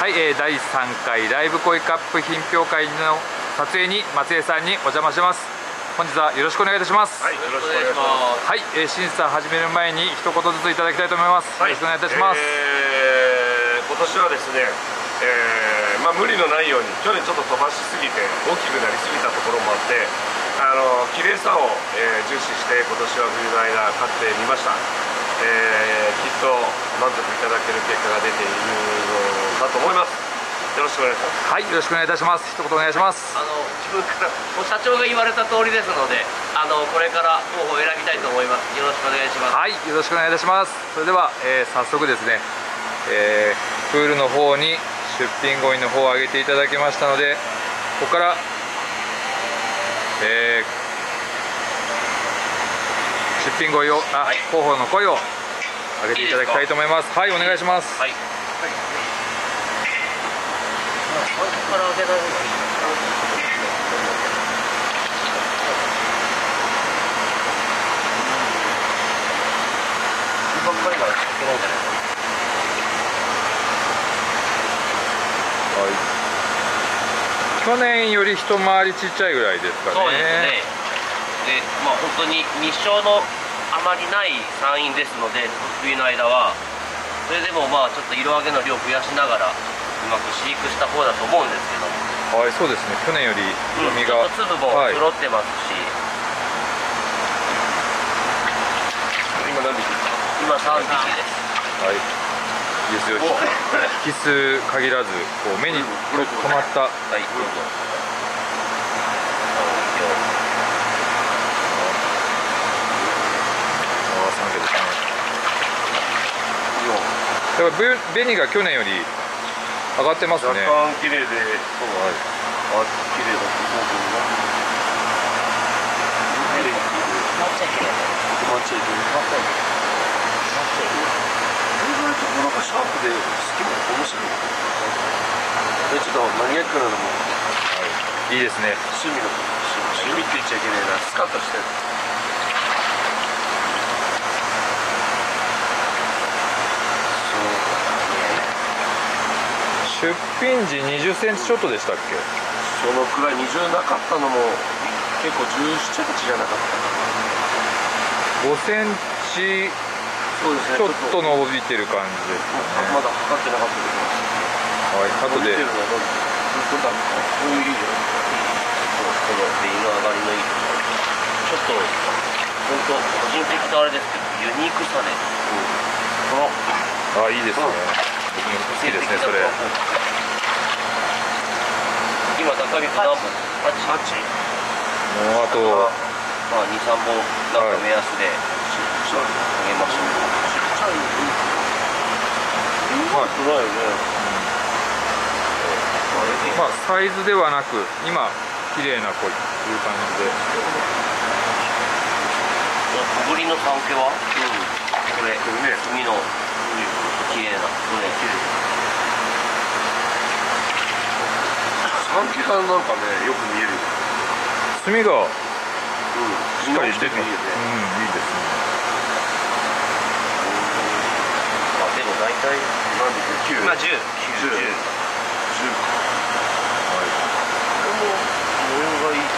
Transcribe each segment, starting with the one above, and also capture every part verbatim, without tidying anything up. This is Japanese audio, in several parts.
はい、えー、だいさんかいライブ恋カップ品評会の撮影に松江さんにお邪魔します。本日はよろしくお願いいたします。 はい、よろしくお願いします。 はい、えー、審査始める前に一言ずついただきたいと思います。はい、よろしくお願いいたします。 えー、今年はですね、えー、まあ無理のないように、去年ちょっと飛ばしすぎて大きくなりすぎたところもあって、あの綺麗さを、えー、重視して今年は冬の間勝ってみました。えー、きっと満足いただける結果が出ているのだと思います。よろしくお願いします。 はい、よろしくお願いいたします。一言お願いします。 あの自分からもう社長が言われた通りですので、あのこれから候補を選びたいと思います。よろしくお願いします。 はい、よろしくお願いいたします。それでは、えー、早速ですね、えー、プールの方に出品語彙の方を上げていただきましたので、ここから、えー、出品語彙をあ、はい、候補の声を上げていただきたいと思います。はい、お願いします。 はい。から上げられるのばっかりがいけないんじゃないかな。 はい。去年より一回りちっちゃいぐらいですかね。 そうですね。で、まあ本当に日照のあまりない山陰ですので、冬の間はそれでもまあちょっと色上げの量を増やしながらうまく飼育した方だと思うんですけども。 はい、そうですね。去年より色味が、 うん、ちょっと粒も揃ってますし、 はい、今何匹ですか？ 今さんびきです。 はい。いいですよ。奇数限らず、こう目に留まった。はい、どうぞ。ああ、三毛ですね。だから紅が去年より上がってますね。 若干綺麗で、そう、はい、あ、綺麗だと思うけどな。綺麗に抹茶綺麗。 抹茶綺麗。抹茶綺麗。意外となんかシャープで好きも面白い。え、ちょっとマニアックなのも、 はい、いいですね。 趣味の趣味って言っちゃいけないな。スカッとしてる。 出品時にじゅっセンチちょっとでしたっけ？ そのくらいにじゅうなかったのも結構じゅうなな、はちじゃなかったかな。 ごセンチそうですね、 ちょっと伸びてる感じですかね。 まだ測ってなかったけど、 はい、後で伸びてるのはどうですか？こういういいじゃん。 この紅の上がりのいいところ、ちょっと本当個人的なあれですけどユニークさで、このあ、いいですね。僕も好きですね、それ。 今中身何本？はち。はち。 もうあとまあに、さんぼんなんか目安であげましょう。ちっちゃい。 まあ暗いよね。 まあサイズではなく今綺麗な子という感じで。 小ぶりの三毛は？うん。これ海の綺麗なこれ綺麗。 三毛がなんかねよく見える。 墨がうんしっかり出てます。うん、いいですね。 まあでも大体何匹？きゅう。 今じゅう。 じゅう。じゅう。 はい。これも模様がいい。うん。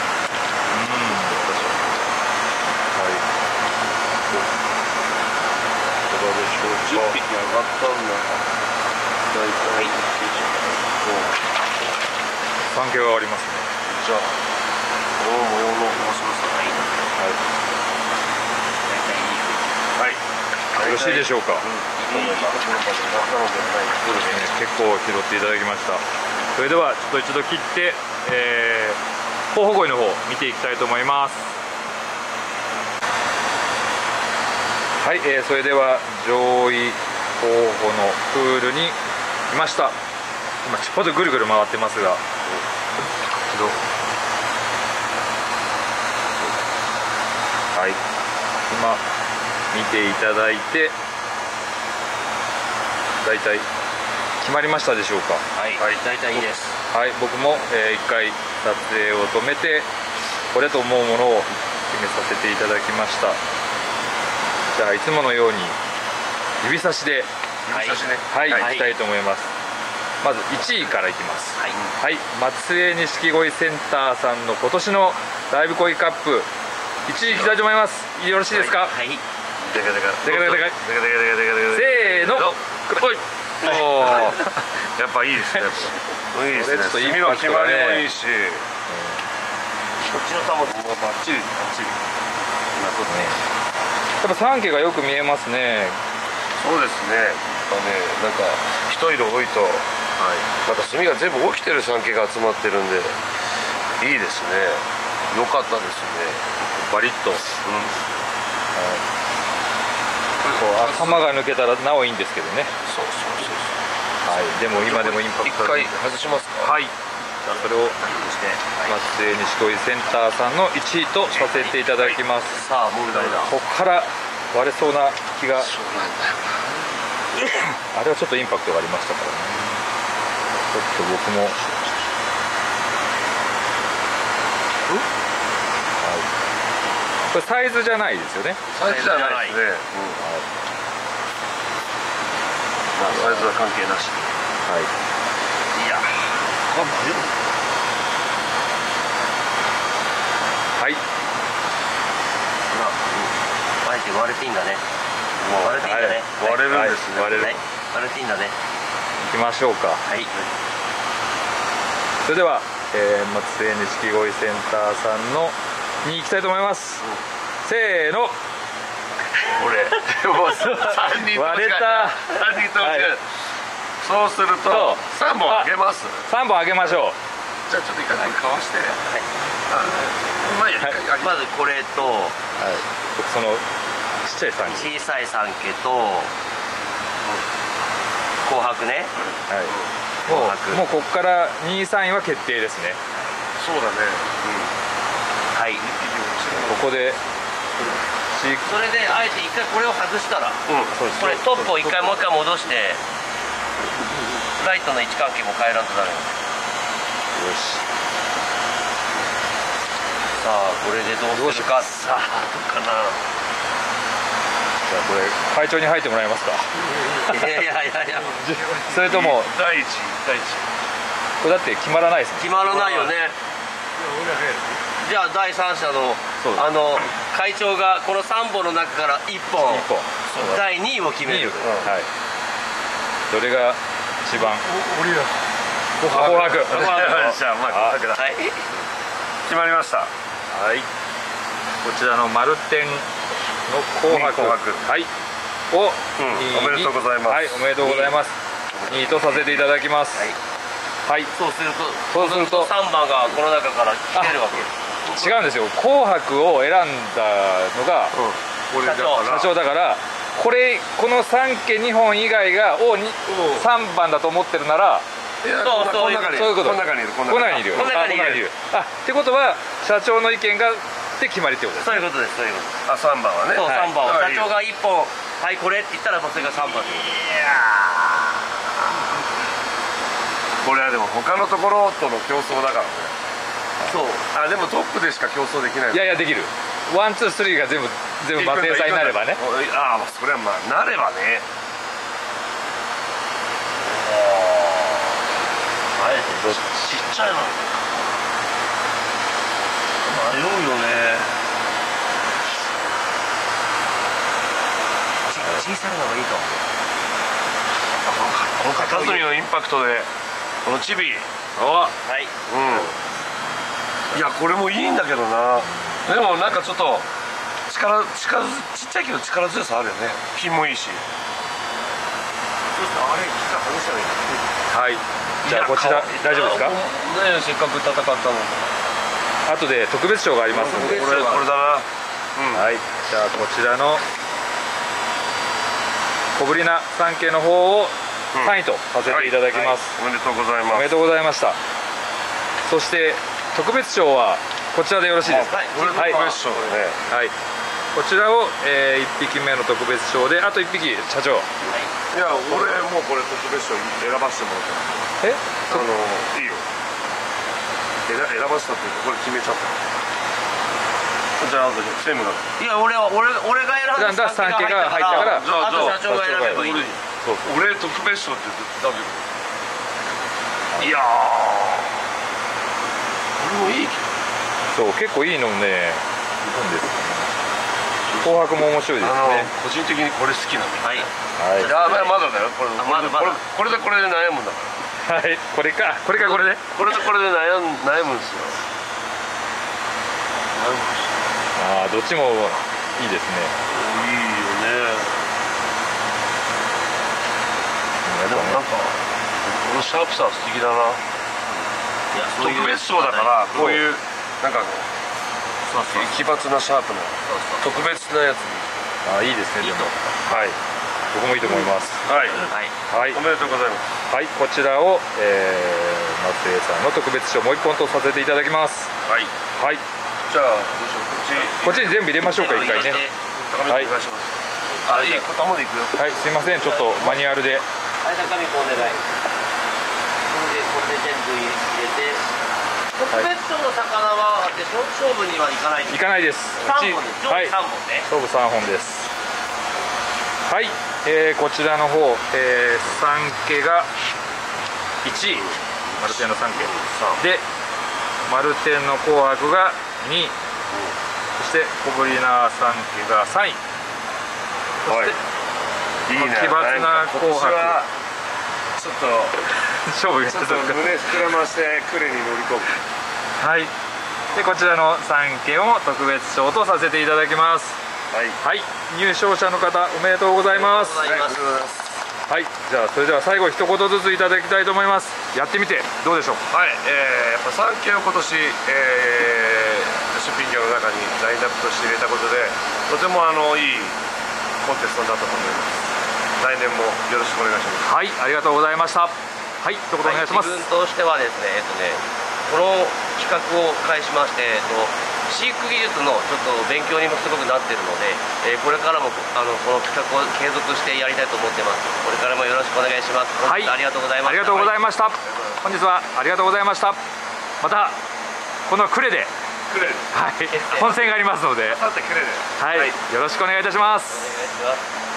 はい。 どうでしょう。じゅっぴき上がったんだ。大体。 三毛がありますね。 じゃあこの模様の面白さがいいな。 はい。 大体いい。 はい。よろしいでしょうか。うん、 いいと思います。 そうですね。結構拾っていただきました。それではちょっと一度切って、えー、候補語彙の方見ていきたいと思います。はい、えー、それでは上位候補のプールにいました。今ちょっとぐるぐる回ってますが、一度はい、今見ていただいてだいたい決まりましたでしょうか？ はい、はい、だいたいいいです。 はい、僕も、えー、いっかい撮影を止めてこれと思うものを決めさせていただきました。じゃあいつものように指差しで、 指差しね、 はい、 はい、 いきたいと思います。 まずいちいからいきます。 はいはい、松江錦鯉センターさんの今年のライブコイカップいちいいきたいと思います。よろしいですか？ はい、 でかでかでかでかでかでかでかでかでかでかせーの、おい、おーやっぱいいですね。いいですね。 これちょっとイン墨のパクトがね決まりもいいし、 こっちの球ももうバッチリバッチリ。 今とね。 やっぱ三家がよく見えますね。 そうですね。まあね、なんか一色多いと、また墨が全部起きてる三家が集まってるんで、いいですね。良かったですね。 バリッと、 うん。 こう頭が抜けたらなおいいんですけどね。 そうそうそうそう。 はい、でも今でもインパクトある。 一回外しますか。 はい、じゃあそれをそして、 松江錦鯉センターさんのいちいとさせていただきます。 さあ問題だ。 ここから割れそうな気が、 そうなんだよあれはちょっとインパクトがありましたからね。ちょっと僕も、はい、これサイズじゃないですよね。 サイズじゃないですね。うん。まあサイズは関係なし。 はい、 いや、これ迷う。 はい、 まあ、あえて割れていいんだね。割れていいんだね。 割れるんですね。 割れる。 はい、割れていいんだね。 行きましょうか。 はい。 それでは、えー、松江錦鯉センターさんのに行きたいと思います。せーの。 俺もう三人割れた。 三人ともはい違う。そうするそうと三本あげます。 さんぼんあげましょう。 じゃあちょっと一回かわして。 はい。 あまあいいやはい一回あげまずこれとはい、僕そのちっちゃいさん家、 小さい三家と紅白ね。 はい、 紅白。 もうここからにいさんいは決定ですね。 そうだね。 はい。 ここでしそれであえて一回これを外したら、 うん。 そうですこれトップを一回もう一回戻してライトの位置関係も変えらんとダメ。 よし、 さあこれでどうするか。さあどうかな。 じゃあこれ会長に入ってもらえますか。 いやいやいやいや、 それとも第一第一。 これだって決まらないですね。 決まらないよね。じゃあ第三者のそうですあの会長がこのさんぼんの中からいっぽんいっぽんだいにいを決めにい、 る。 はい、どれが一番俺や。 紅白。 じゃあまあ紅白だ。 はい。 決まりました。 はい、こちらの丸天の紅白、 紅白はい、を、 うんおめでとうございますはい、おめでとうございます。にいとさせていただきます。はい、 そうするとそうするとさんばんがこの中から決めるわけです。 違うんですよ。紅白を選んだのが俺だから社長だから、これこのさん家にほん以外がをにさんばんだと思ってるなら、 いやそうこの中にそういうことこの中にいるここの中にいるこの中にいるあこの中にいるあってことは社長の意見がで決まりってことです。 そういうことです。そういうことです。 あ三番はね。 そう、 はいさんばんをはい社長がいっぽんはいこれって言ったらもうそれがさんばんです。 これはでも他のところとの競争だからね。 そう。 あでもトップでしか競争できない。 いやいやできる。ワンツースリーが全部全部マテーサになればね。 ああそれはまあなればね。 あえてちっちゃいの迷うよね。ち小さいのがいいと。 この片隅のインパクトでこのチビ。 はい。 うん。いやこれもいいんだけどな。でもなんかちょっと力力ちっちゃいけど力強さあるよね。品もいいし。 そうするとあれ機械外したらいい。 はい。じゃあこちら大丈夫ですか。 ねせっかく戦ったの。 後で特別賞がありますので。 これこれだな。 はい。じゃあこちらの小ぶりなさん家の方をさんいとさせていただきます。 おめでとうございます。 おめでとうございました。そして特別賞はこちらでよろしいですか。 はいこれ特別賞だね。 はい。こちらを、えー、いっぴきめの特別賞で、あといっぴき社長。 いや俺もうこれ特別賞選ばせてもらった。 え？ あのいいよ。選選ばせたっていうかこれ決めちゃった。じゃああとセムだ。 いや俺は俺俺が選んださん家が入ったからあと社長が選べばいい。 そうそう。 俺特別賞ってダブル。 いやーこれもいいけど、 そう結構いいのねいるんですよね。紅白も面白いですあのね。 個人的にこれ好きなんだ。 はい、 はいいやばい、まだだよこれ。 あまだまだこれこれでこれで悩むんだかはい、これかこれかこれでら。これでこれで悩ん悩むんですよ。悩むんですよ。 ああどっちもいいですね。 いいよね。でもなんかこのシャープさは素敵だな。 いやそういう特別賞だからこういうなんかそうそう奇抜なシャープなそうそう特別なやつ。 ああいいですね。でもはい僕もいいと思います。 はい。 はいはいおめでとうございます。 はいこちらを、えー、松江さんの特別賞もう一本とさせていただきます。 はい。 はいじゃあどうしよう。こっちこっちに全部入れましょうか一回ね。 高めてお願いします。あ、いい、こたまでいくよ。 はいすいませんちょっとマニュアルで。 はい、中身こうお願い。これでこれで全部入れて。特別賞の魚はで勝負にはいかない。 いかないです。 三本です。上はい位三本ね。 勝負さんぼんです。はい、えー、こちらの方、えー、三家がいちい、マルテンの三家で、マルテンの紅白がにい、そして小ぶりな三家がさんい、そはいして、 いいね。 奇抜な紅白んか今年はちょっと勝負がちょっと胸膨らましてクレに乗り込む。 はい、でこちらの三家を特別賞とさせていただきます。 はい。 はい、入賞者の方おめでとうございます。 ありがとうございます。 はい、じゃあそれでは最後一言ずついただきたいと思います。やってみてどうでしょう。 はい、えー、やっぱ三系を今年、えー、出品業の中にラインナップとして入れたことでとてもあのいいコンテストになったと思います。来年もよろしくお願いします。 はい、ありがとうございました。はい、一言お願いします。 はい、自分としてはですね、えっとね、この企画を介しまして、えっと、飼育技術のちょっと勉強にもすごくなっているので、えーこれからもあのこの企画を継続してやりたいと思ってます。これからもよろしくお願いします。 はい本日ありがとうございました。 ありがとうございました。 はい本日はありがとうございました。またこのクレで、 クレはい、本戦がありますので、 さてクレではい、よろしくお願いいたします。 お願いします。